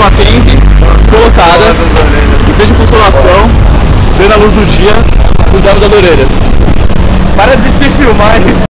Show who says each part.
Speaker 1: uma tente colocada, em vez de consolação, vendo a luz do dia, cuidando das orelhas. Para de se filmar.